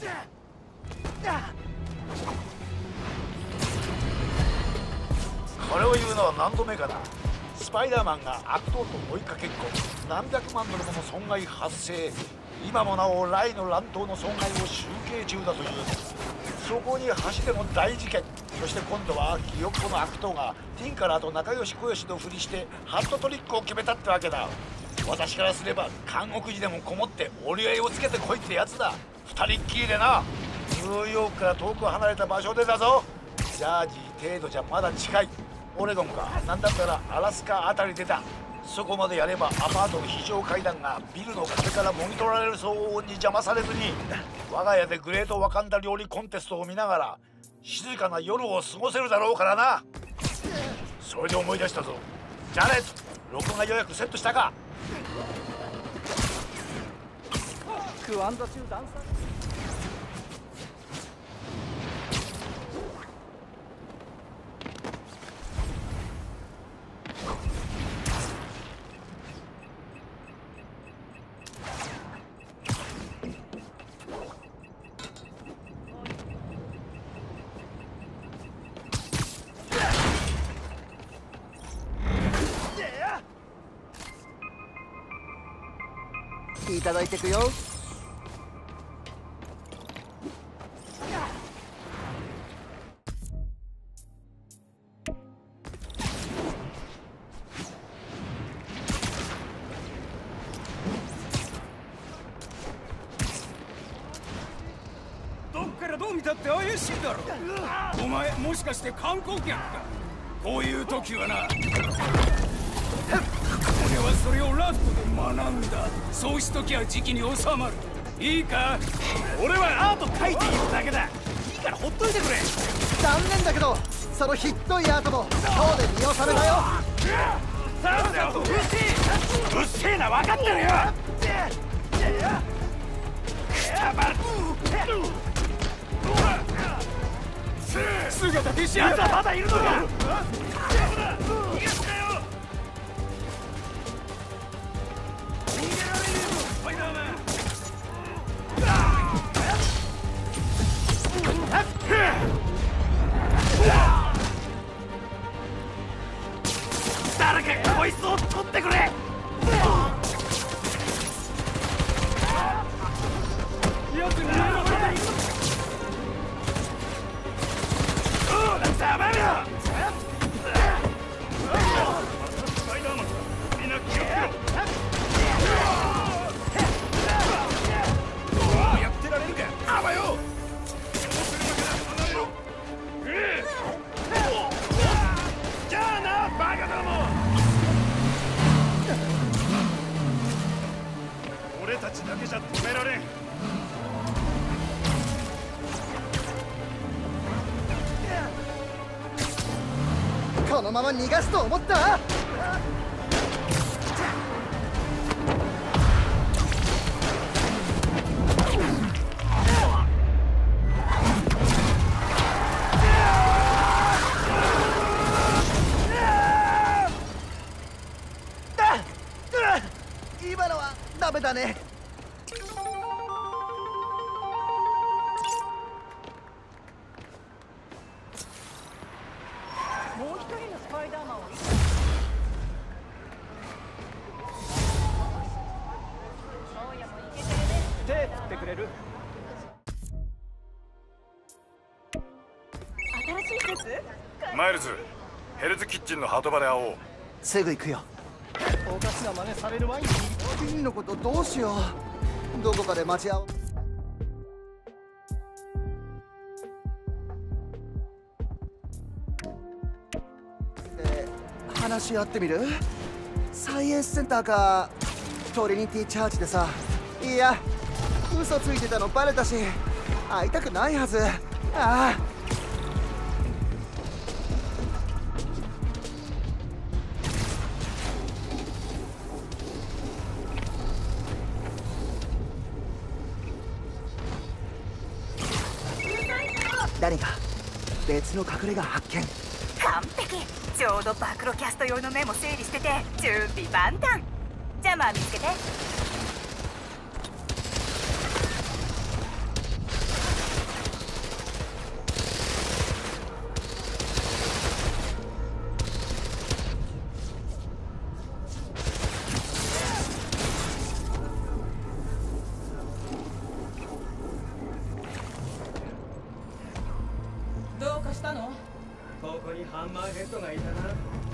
これを言うのは何度目かな。スパイダーマンが悪党と追いかけっこ、何百万ドルもの損害発生。今もなおライの乱闘の損害を集計中だという。そこに橋でも大事件。そして今度はひよっこの悪党がティンカラーと仲良し小良しのふりしてハットトリックを決めたってわけだ。私からすれば監獄時でもこもって折り合いをつけてこいってやつだ。二人っきりでな。ニューヨークから遠く離れた場所でだぞ。ジャージー程度じゃまだ近い。オレゴンか、なんだったらアラスカあたりでだ。そこまでやればアパートの非常階段がビルの壁からもぎ取られる騒音に邪魔されずに、我が家でグレートワカンダ料理コンテストを見ながら静かな夜を過ごせるだろうからな。それで思い出したぞ。ジャネット、録画予約セットしたか。 クワンザ中ダンサー。いただいてくよ。 どっからどう見たって怪しいだろ。お前もしかして観光客か。こういう時はな、俺はそれをラフトで学んだ。そうしときゃ時期に収まる。いいか、俺はアート描いているだけだ。いいからほっといてくれ。 残念だけどそのひっどいアートも今日で見納めだよ。 なんだよ、うっせえな、分かってるよ。姿消しやつはまだいるのか。誰かこいつを取ってくれ。よく見えろ。ざまみろ。スパイダーマン、みんな気をつけろ。やってられるか、あばよ。じゃあな、バカども。俺たちだけじゃ止められん。 このまま逃がすと思った？今のはダメだね。 もう一人のスパイダーマンをそうやもいけてるね。 手振ってくれる？ 新しい施設？ マイルズ、ヘルズキッチンのハート場で会おう。 すぐ行くよ。 おかしな真似される前に君のことどうしよう。どこかで待ち合わせ話し合ってみる？サイエンスセンターかトリニティチャーチでさ。いや、嘘ついてたのバレたし会いたくないはず。ああ、誰か別の隠れ家発見。 完璧。ちょうど暴露キャスト用のメモ整理してて準備万端。じゃあまあ見つけて。 にハンマーヘッドがいたな。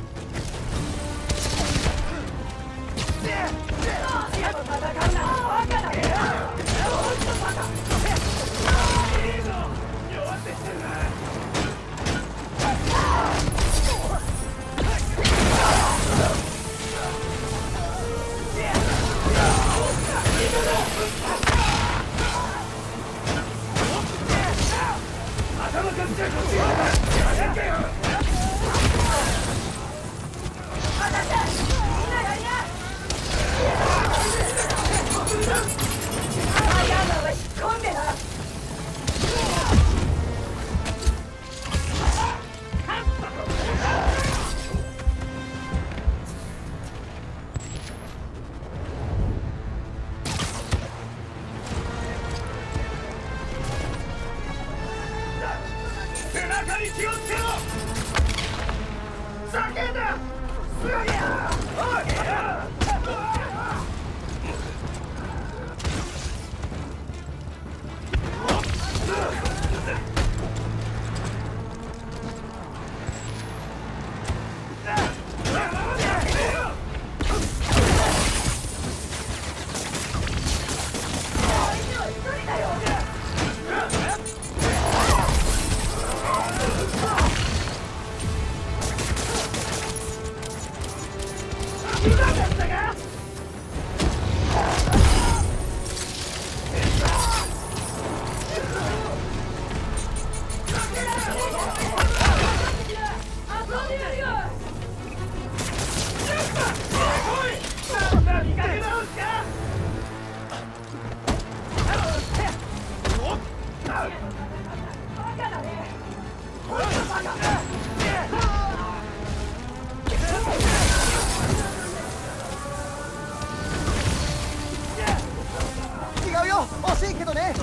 違うよ、惜しいけどね。 ね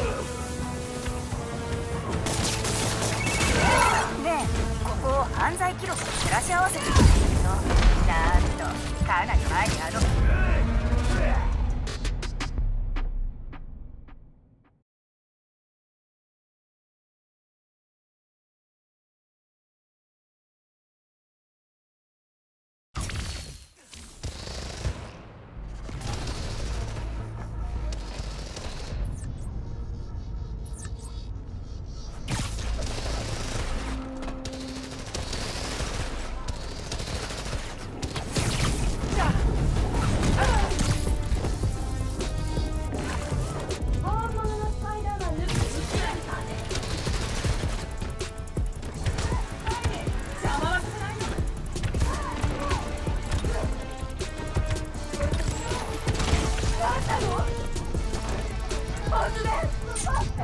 え、ここを犯罪記録と照らし合わせてみたんだけど、なんとかなり前に本物のスパイダーマン抜きにしてやるからね。邪魔はさせないよ。なんなの？本当ね。待って。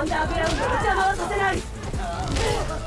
アンダーグラウンドを邪魔はさせない。